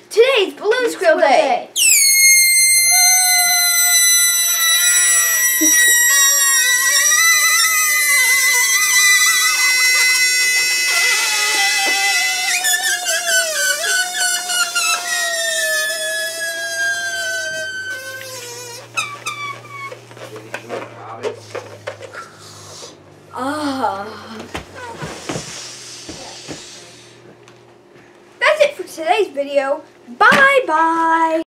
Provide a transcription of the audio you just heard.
Today's Balloon Squirrel Day. That's it for today's video. Bye bye.